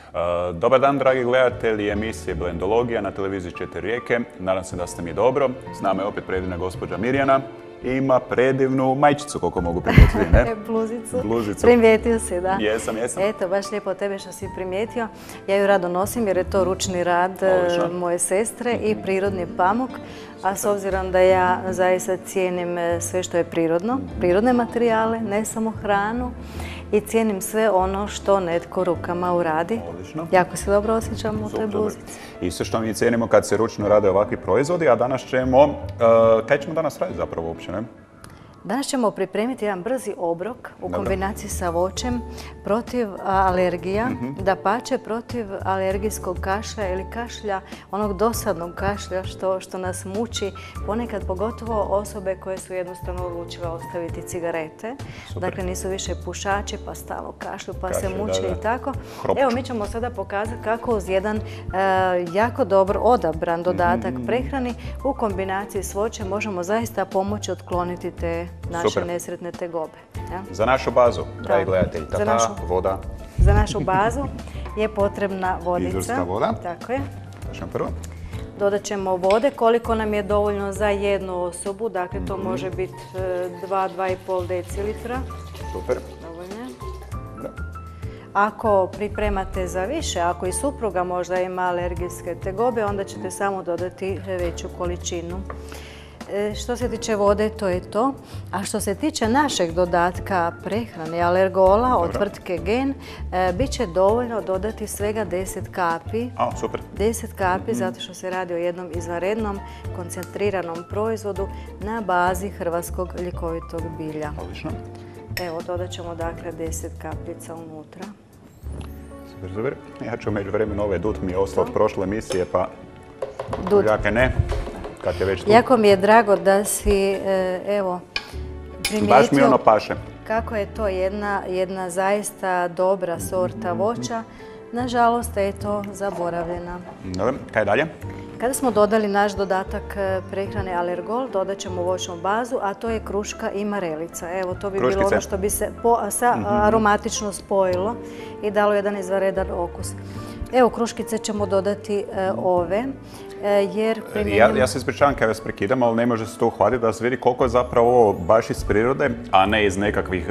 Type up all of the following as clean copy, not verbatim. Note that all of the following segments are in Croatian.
Dobar dan, dragi gledatelji emisije Blendologija na televiziji 4 Rijeke. Nadam se da ste mi dobro. S nama je opet predivna gospođa Mirjana. Ima predivnu majčicu, koliko mogu primijetiti, ne? Bluzicu. Primijetio si, da. Jesam. Eto, baš lijepo od tebe što si primijetio. Ja ju rado nosim jer je to ručni rad moje sestre i prirodni pamuk. A s obzirom da ja zaista cijenim sve što je prirodno, prirodne materijale, ne samo hranu, i cijenim sve ono što netko rukama uradi. Odlično. Jako se dobro osjećam u toj bluzici. Isto što mi cijenimo kad se ručno rade ovakvi proizvodi, a danas ćemo... Kaj ćemo danas raditi zapravo uopće, ne? Danas ćemo pripremiti jedan brzi obrok u kombinaciji sa voćem protiv alergija, dapače protiv alergijskog kašlja ili kašlja, onog dosadnog kašlja što nas muči, ponekad pogotovo osobe koje su jednostavno odlučile ostaviti cigarete. Dakle, nisu više pušači pa stalno kašlju pa se muče i tako. Evo, mi ćemo sada pokazati kako uz jedan jako dobro odabran dodatak prehrani u kombinaciji s voćem možemo zaista pomoći otkloniti te naše nesretne tegobe. Za našu bazu, dragi gledatelji, voda. Za našu bazu je potrebna vodica. Izvorska voda. Tako je. Prvo. Dodat ćemo vode koliko nam je dovoljno za jednu osobu. Dakle, to može biti 2,5 decilitra. Super. Dovoljno je. Ako pripremate za više, ako i supruga možda ima alergijske tegobe, onda ćete samo dodati veću količinu. Što se tiče vode, to je to. A što se tiče našeg dodatka prehrane alergola od tvrtke Gen, bit će dovoljno dodati svega 10 kapi. Super. 10 kapi zato što se radi o jednom izvanrednom koncentriranom proizvodu na bazi hrvatskog ljekovitog bilja. Odlično. Evo, dodat ćemo dakle 10 kapljica unutra. Super. Ja ću među vremenu ove dut mi je ostao od prošle emisije, pa... Jake ne. Jako mi je drago da si, evo, baš mi ono paše. Kako je to jedna zaista dobra sorta voća. Nažalost, je to zaboravljena. Dobro, kaj dalje? Kada smo dodali naš dodatak prehrane alergol, dodat ćemo voćnu bazu, a to je kruška i marelica. Evo, to bi bilo ono što bi se aromatično spojilo i dalo jedan izvanredan okus. Evo, kruškice ćemo dodati ove. Ja se ispričavam kad vas prekidam, ali ne može se to uhvatiti da se vidi koliko je zapravo ovo baš iz prirode, a ne iz nekakvih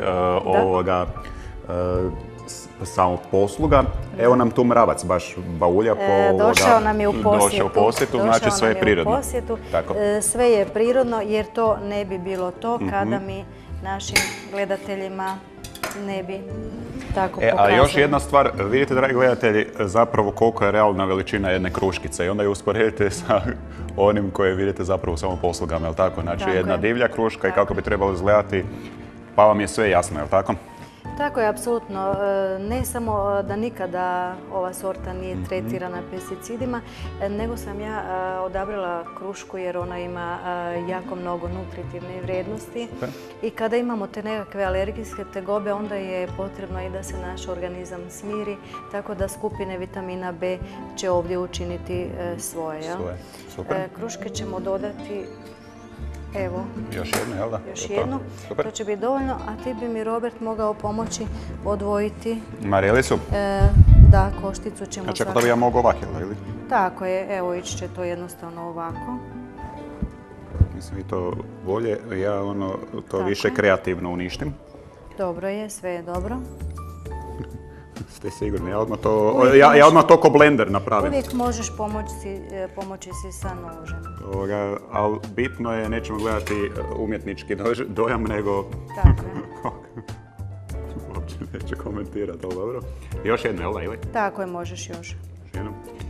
samoposluga. Evo nam tu mravac baš baulja po došao nam je u posjetu. Znači sve je prirodno. Sve je prirodno jer to ne bi bilo to kada mi našim gledateljima ne bi tako pokazali. A još jedna stvar, vidite, dragi gledatelji, zapravo koliko je realna veličina jedne kruškice i onda je usporedite sa onim koje vidite zapravo u samoposlugama, je li tako? Znači jedna divlja kruška i kako bi trebalo izgledati, pa vam je sve jasno, je li tako? Tako je, apsolutno. Ne samo da nikada ova sorta nije tretirana pesticidima, nego sam ja odabrala krušku jer ona ima jako mnogo nutritivne vrijednosti. I kada imamo te nekakve alergijske tegobe, onda je potrebno i da se naš organizam smiri, tako da skupine vitamina B će ovdje učiniti svoje. Kruške ćemo dodati... Evo. Još jednu, jel da? Još jednu. To će biti dovoljno, a ti bi mi, Robert, mogao pomoći odvojiti... Marelicu? Da, košticu ćemo... Znači, ako da bi ja mogu ovak, jel da? Tako je, evo, ići će to jednostavno ovako. Mislim, i to bolje, ja to više kreativno uništim. Dobro je, sve je dobro. Ste sigurni, ja odmah to ko blender napravim. Uvijek možeš pomoći si sa nožem. Ali bitno je, nećemo gledati umjetnički dojam, nego... Tako je. Uopće neću komentirati, ali dobro. Još jedno, jel da, ili? Tako je, možeš još. Jedno.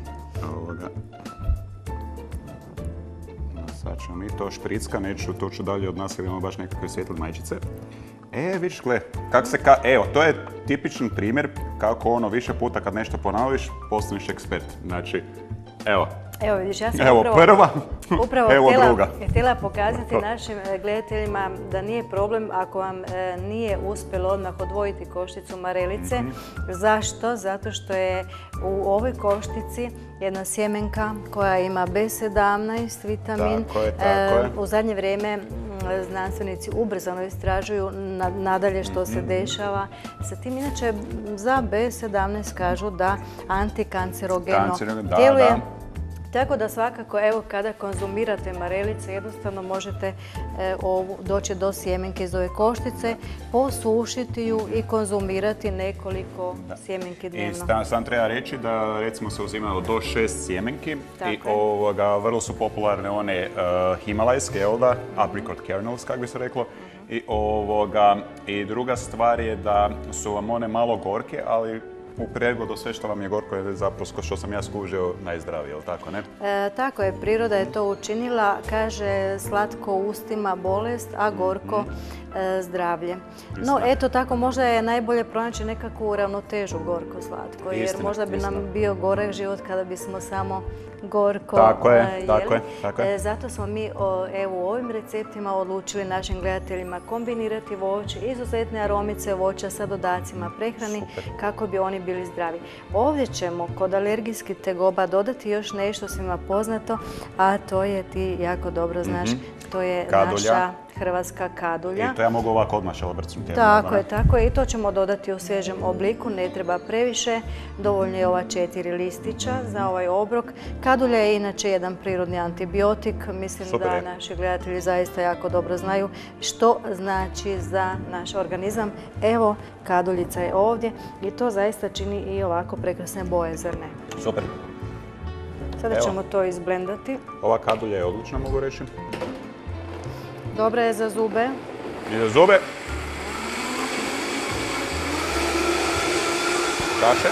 Sad ćemo mi to špricka, neću, to ću dalje od nas jer imamo baš nekakve svjetle majčice. Vidiš, gle, evo, to je tipičan primjer kako više puta kad nešto ponoviš, postaneš ekspert. Znači, evo. Evo vidiš, ja sam upravo htjela pokazati našim gledateljima da nije problem ako vam nije uspjelo odmah odvojiti košticu marelice. Zašto? Zato što je u ovoj koštici jedna sjemenka koja ima B17 vitamin. U zadnje vrijeme znanstvenici ubrzano istražuju nadalje što se dešava sa tim. Inače, za B17 kažu da antikancerogeno djeluje. Tako da svakako, evo, kada konzumirate marelice, jednostavno možete doći do sjemenke iz ove koštice, posušiti ju i konzumirati nekoliko sjemenki dnevno. I sam treba reći da recimo se uzimaju do 6 sjemenki i vrlo su popularne one himalajske, jel da, apricot kernels, kako bi se reklo. I druga stvar je da su vam one malo gorke, ali u pregodu sve što vam je gorko je zapravo, što sam ja skužio, najzdravije, je li tako, ne? Tako je, priroda je to učinila. Kaže, slatko u ustima bolest, a gorko zdravlje. No, eto tako, možda je najbolje pronaći nekakvu ravnotežu gorko-slatko, jer možda bi nam bio gorak život kada bismo samo gorko jeli. Tako je. Zato smo mi u ovim receptima odlučili našim gledateljima kombinirati voće, izuzetne aromice voća sa dodacima prehrani kako bi oni bili zdravi. Ovdje ćemo kod alergijskih tegoba dodati još nešto svima poznato, a to je, ti jako dobro znaš, to je naša hrvatska kadulja. I to ja mogu ovako odmah šalabrcnuti. Tako je. I to ćemo dodati u svježem obliku, ne treba previše. Dovoljno je ova 4 listića za ovaj obrok. Kadulja je inače jedan prirodni antibiotik. Mislim da naši gledatelji zaista jako dobro znaju što znači za naš organizam. Evo, kaduljica je ovdje i to zaista čini i ovako prekrasne boje, zar ne? Super. Sada ćemo to izblendati. Ova kadulja je odlična, mogu reći. Dobra je za zube. I za zube. Kaše.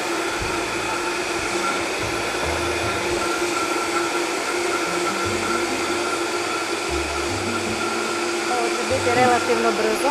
Ovo će biti relativno brzo.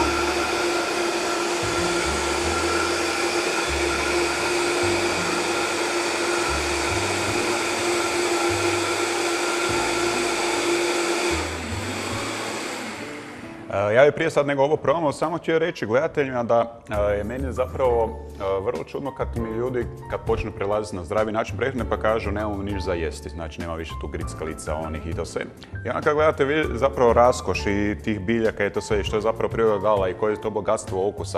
Ja bih prije sad nego ovo probamo, samo ću reći gledateljima da je meni zapravo vrlo čudno kad mi ljudi, kad počnu prelaziti na zdravi način prehrane pa kažu nemamo niš za jesti, znači nema više tu grickalica onih i to sve. I onda kad gledate vi zapravo raskoš i tih biljaka i to sve, što je zapravo priroda dala i koje je to bogatstvo okusa,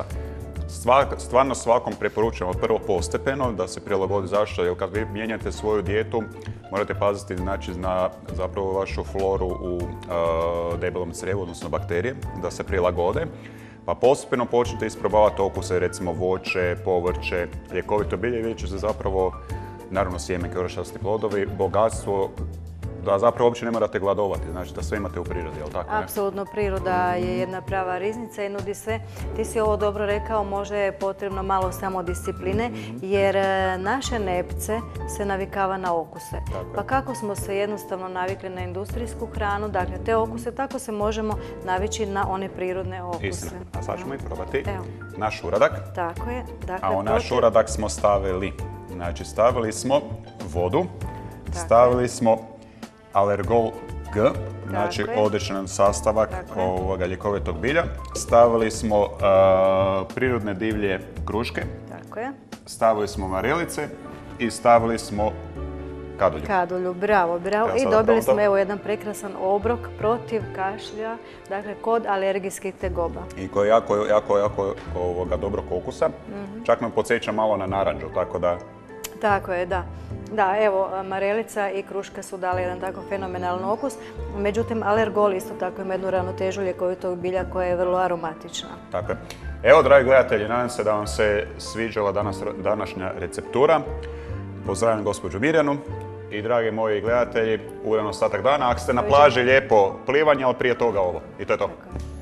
stvarno svakom preporučujemo prvo postepeno da se prilagodi. Zašto? Jer kad vi mijenjate svoju dijetu morate paziti znači, na zapravo vašu floru u debelom crijevu, odnosno bakterije, da se prilagode. Pa postepeno počnete isprobavati okuse, recimo voće, povrće, ljekovito bilje i vidjet ćete zapravo, naravno sjemenke, orašasti plodovi, bogatstvo da zapravo uopće ne morate gladovati, znači da sve imate u prirodi, jel tako? Apsolutno, priroda je jedna prava riznica i nudi sve. Ti si ovo dobro rekao, možda je potrebno malo samodiscipline, jer naše nepce se navikava na okuse. Pa kako smo se jednostavno navikli na industrijsku hranu, dakle te okuse, tako se možemo navići na one prirodne okuse. Istina. A sad ćemo i probati naš uradak. Tako je. A u naš uradak smo stavili, znači stavili smo vodu, stavili smo Allergol G, znači odličan sastavak ovoga ljekovitog bilja. Stavili smo prirodne divlje kruške. Tako je. Stavili smo marelice i stavili smo kadulju. Kadulju, bravo. I dobili smo evo jedan prekrasan obrok protiv kašlja, dakle kod alergijskih tegoba. I koji je jako dobrog okusa. Čak me podsjeća malo na naranđu, tako da... Tako je, da. Da, evo, marelica i kruška su dali jedan tako fenomenalan okus. Međutim, alergol isto tako ima jednu ravnotežu ljekovitog bilja koja je vrlo aromatična. Tako je. Evo, dragi gledatelji, nadam se da vam se sviđala današnja receptura. Pozdravljam gospođu Mirjanu i dragi moji gledatelji, ugodan ostatak dana. Ako ste na plaži, lijepo plivanje, ali prije toga ovo. I to je to.